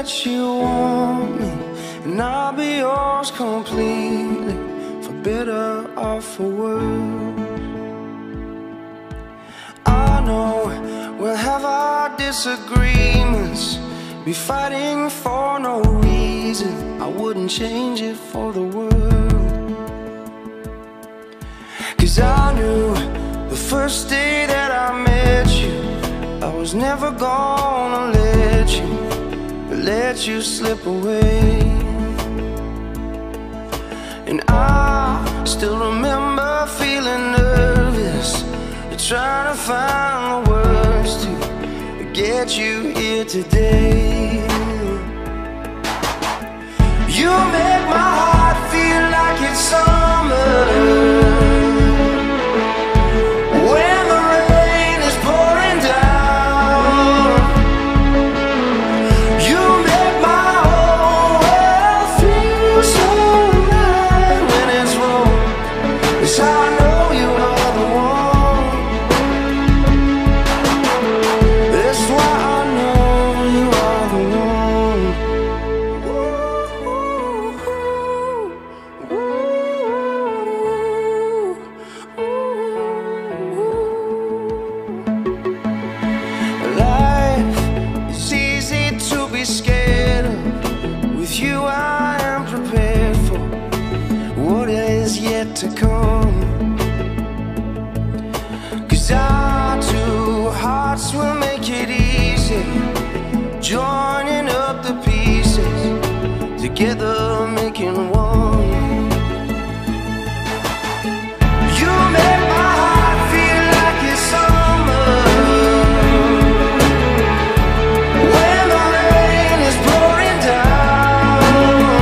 that you want me, and I'll be yours completely, for better or for worse. I know we'll have our disagreements, be fighting for no reason. I wouldn't change it for the world. 'Cause I knew the first day that I met you, I was never gonna let you slip away. And I still remember feeling nervous, trying to find the words to get you here today. You make my heart feel like it's summer when the rain is pouring down. You make my whole world feel so right when it's wrong. It's how I know you are the one. That's why I know you are the one. Life is easy to be scared of. With you I am prepared for what is yet to come. 'Cause our two hearts will make it easy, joining up the pieces, together making one. You make my heart feel like it's summer when the rain is pouring down.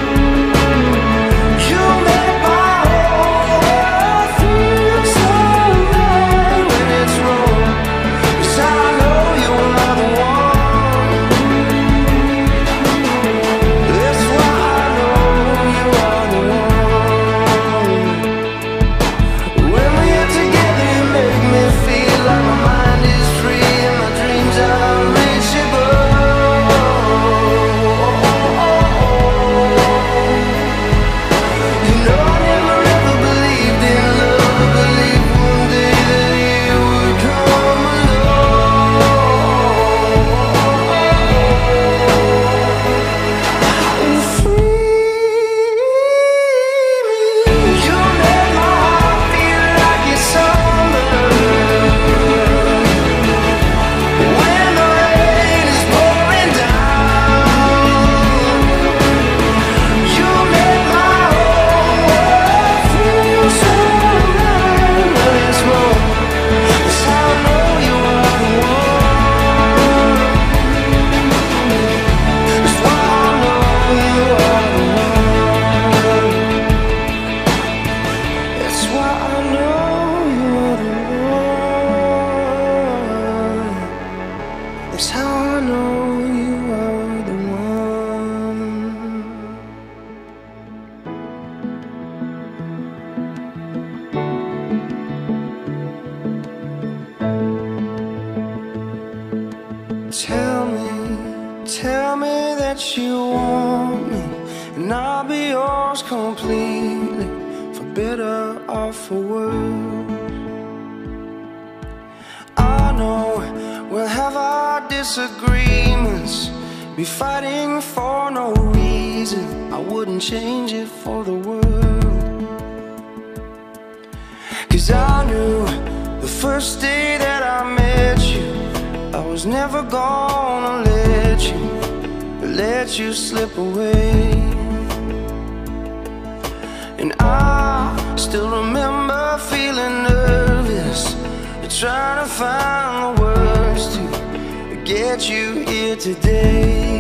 You make my whole world feel so right when it's wrong. 'Cause I know you are the one. That's why I know you are the one. When we're together you make me feel like my mind is free and my dreams are unreachable. You know I never ever believed in love, but believed one day that you would come along and free me. You make my heart feel like it's summer when the rain is pouring down. You make my whole world feel so right when it's wrong. That's how I know you are the one. That's why I know you are the one. That's why I know you are the one. That's how I know you are the one. Tell me that you want me, and I'll be yours completely, for better or for worse. I know we'll have our disagreements, be fighting for no reason. I wouldn't change it for the world. 'Cause I knew the first day that I met you, I was never gonna let you slip away. And I still remember feeling nervous, trying to find the words to get you here today.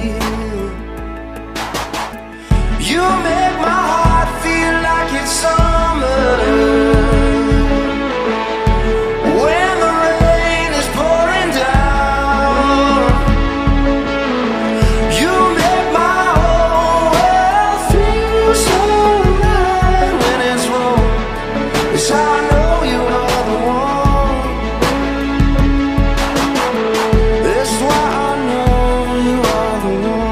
You make my heart feel like it's summer when the rain is pouring down. You make my whole world feel so right when it's wrong. It's how I know you are the one. That's why I know you are the one.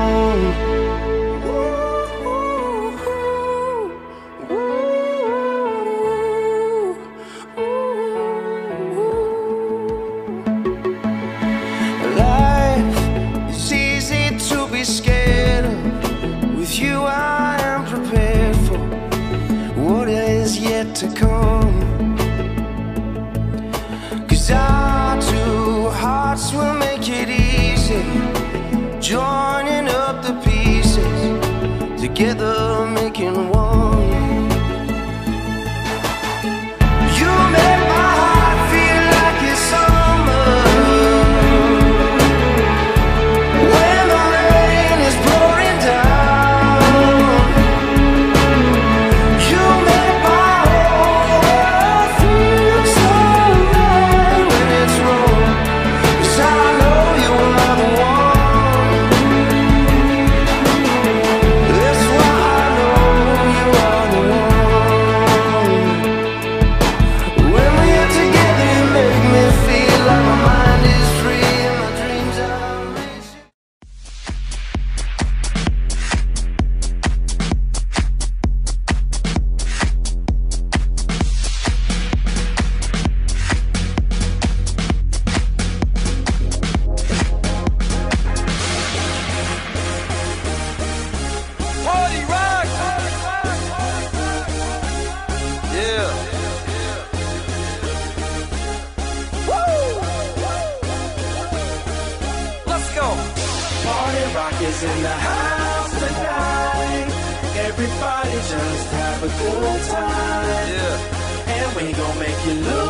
together making one. You make my heart feel like it's summer when the rain is pouring down. You make my whole world feel so right when it's wrong, 'cause I know you are the one. That's why I know you are the one. When we're together you make me feel like my mind is free and my dreams are racing. Party rock! Yeah. Woo! Let's go! Party rock is in the house tonight. Everybody just have a good time. Yeah. And we gon' make you lose